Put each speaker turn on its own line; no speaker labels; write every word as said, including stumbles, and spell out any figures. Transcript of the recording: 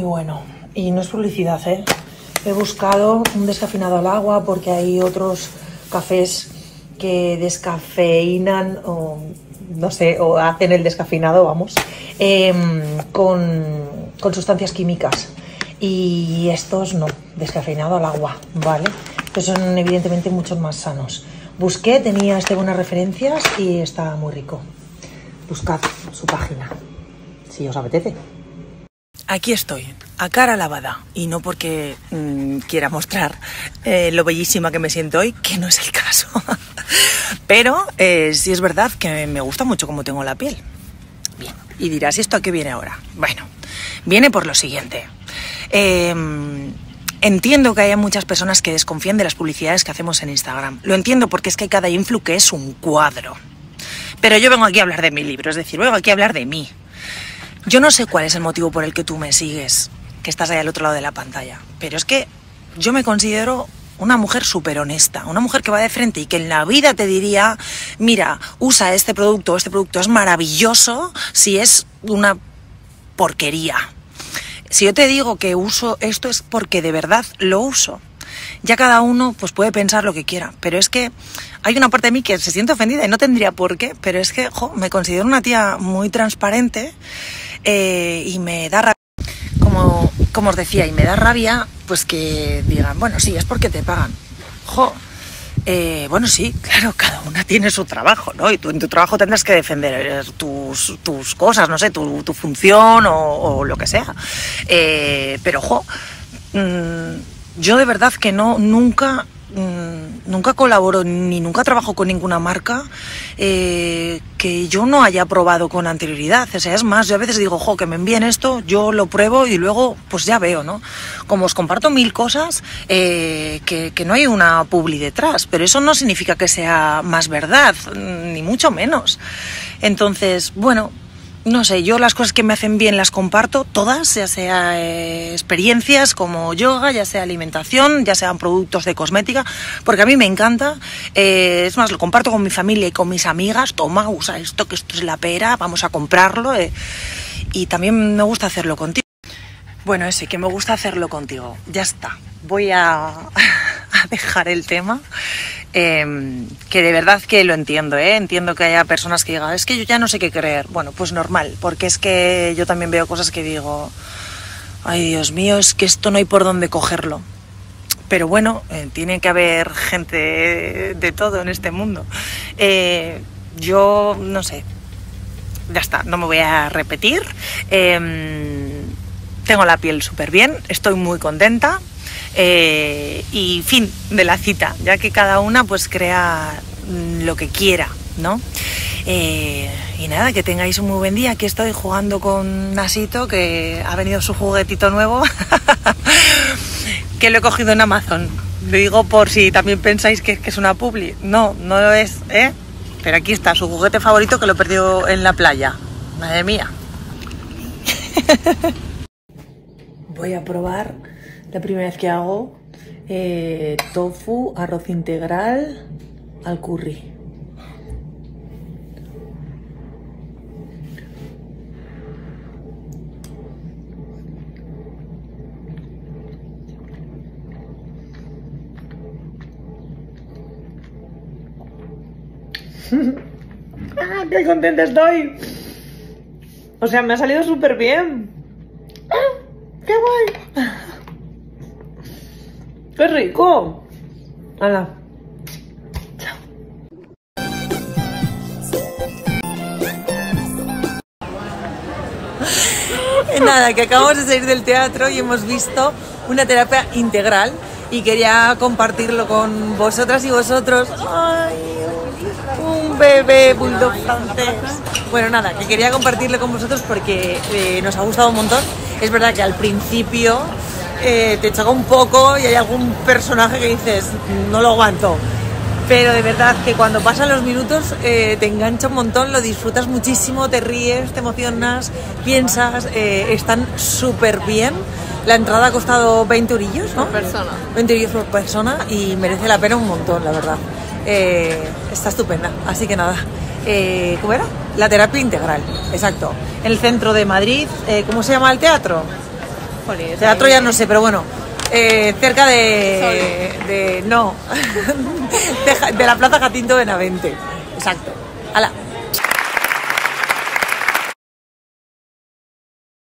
bueno. Y no es publicidad, ¿eh? He buscado un descafeinado al agua porque hay otros cafés que descafeinan o no sé, o hacen el descafeinado, vamos, eh, con, con sustancias químicas. Y estos no, descafeinado al agua, ¿vale? Que son evidentemente mucho más sanos. Busqué, tenía este buenas referencias y está muy rico. Buscad su página, si os apetece.
Aquí estoy, a cara lavada, y no porque mmm, quiera mostrar eh, lo bellísima que me siento hoy, que no es el caso. Pero eh, sí es verdad que me gusta mucho cómo tengo la piel. Bien, y dirás, ¿y esto a qué viene ahora? Bueno, viene por lo siguiente. Eh, entiendo que haya muchas personas que desconfían de las publicidades que hacemos en Instagram. Lo entiendo porque es que cada influ que es un cuadro. Pero yo vengo aquí a hablar de mi libro, es decir, vengo aquí a hablar de mí. Yo no sé cuál es el motivo por el que tú me sigues, que estás ahí al otro lado de la pantalla, pero es que yo me considero una mujer súper honesta, una mujer que va de frente y que en la vida te diría, mira, usa este producto, este producto es maravilloso si es una porquería. Si yo te digo que uso esto es porque de verdad lo uso. Ya cada uno pues puede pensar lo que quiera, pero es que hay una parte de mí que se siente ofendida y no tendría por qué, pero es que jo, me considero una tía muy transparente eh, y me da rabia, como, como os decía, y me da rabia pues que digan, bueno, sí, es porque te pagan. Jo, eh, bueno, sí, claro, cada una tiene su trabajo, ¿no? Y tú en tu trabajo tendrás que defender tus, tus cosas, no sé, tu, tu función o, o lo que sea. Eh, pero, jo, mmm, yo de verdad que no, nunca, mmm, nunca colaboro ni nunca trabajo con ninguna marca eh, que yo no haya probado con anterioridad. O sea, es más, yo a veces digo, jo, que me envíen esto, yo lo pruebo y luego pues ya veo, ¿no? Como os comparto mil cosas, eh, que, que no hay una publi detrás, pero eso no significa que sea más verdad, ni mucho menos. Entonces, bueno, no sé, yo las cosas que me hacen bien las comparto todas, ya sea eh, experiencias como yoga, ya sea alimentación, ya sean productos de cosmética, porque a mí me encanta. Eh, es más, lo comparto con mi familia y con mis amigas. Toma, usa esto, que esto es la pera, vamos a comprarlo. Eh. Y también me gusta hacerlo contigo. Bueno, ese, que me gusta hacerlo contigo. Ya está, voy a, a dejar el tema. Eh, que de verdad que lo entiendo, ¿eh? Entiendo que haya personas que digan, es que yo ya no sé qué creer. Bueno, pues normal, porque es que yo también veo cosas que digo, ay Dios mío, es que esto no hay por dónde cogerlo. Pero bueno, eh, tiene que haber gente de, de todo en este mundo. Eh, yo no sé, ya está, no me voy a repetir. Eh, tengo la piel súper bien, estoy muy contenta. Eh, y fin de la cita, ya que cada una pues crea lo que quiera, ¿no? Eh, y nada, que tengáis un muy buen día. Aquí estoy jugando con Nasito, que ha venido su juguetito nuevo, que lo he cogido en Amazon. Lo digo por si también pensáis que, que es una publi. No, no lo es, ¿eh? Pero aquí está, su juguete favorito, que lo perdió en la playa. Madre mía. Voy a probar la primera vez que hago eh, tofu, arroz integral al curry. ¡Ah, qué contenta estoy! O sea, me ha salido súper bien. ¡Ah, qué guay! ¡Qué rico! ¡Hala! Chao. Nada, que acabamos de salir del teatro y hemos visto una terapia integral y quería compartirlo con vosotras y vosotros. ¡Ay! Un bebé bulldog francés. Bueno, nada, que quería compartirlo con vosotros porque eh, nos ha gustado un montón. Es verdad que al principio Eh, te choca un poco y hay algún personaje que dices, no lo aguanto, pero de verdad que cuando pasan los minutos eh, te engancha un montón, lo disfrutas muchísimo, te ríes, te emocionas, piensas, eh, están súper bien. La entrada ha costado veinte eurillos, ¿no?
Por persona.
veinte eurillos por persona y merece la pena un montón, la verdad. Eh, está estupenda, así que nada. Eh, ¿Cómo era? La terapia integral, exacto. En el centro de Madrid, eh, ¿cómo se llama el teatro?
Nápoles.
Teatro
eh,
ya no sé, pero bueno, eh, cerca de, de no, de, Ja- de la Plaza Jacinto Benavente. Exacto. Hala.